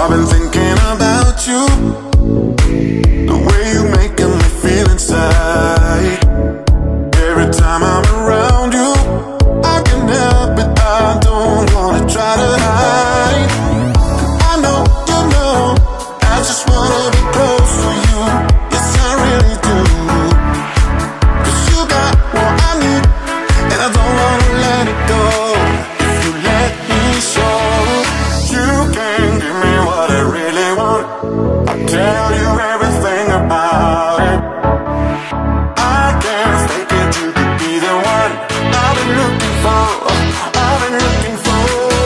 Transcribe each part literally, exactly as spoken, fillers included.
I've been thinking about you, the way you making me feel inside. Every time I'm around you, I can help it, I don't wanna try to hide. I know, you know, I just wanna be close to you. Yes, I really do. Cause you got what I need, and I don't wanna let it go. If you let me show, you can give me what I really want. I'll tell you everything about it. I can't fake it, you could be the one I've been looking for, I've been looking for.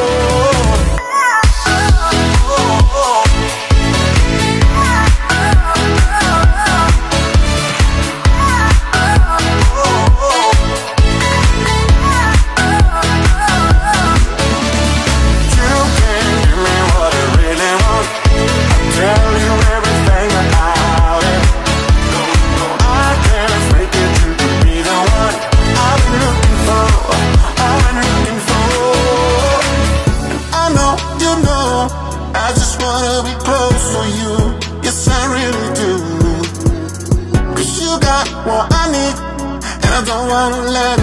I just wanna be close to you. Yes, I really do. Cause you got what I need, and I don't wanna let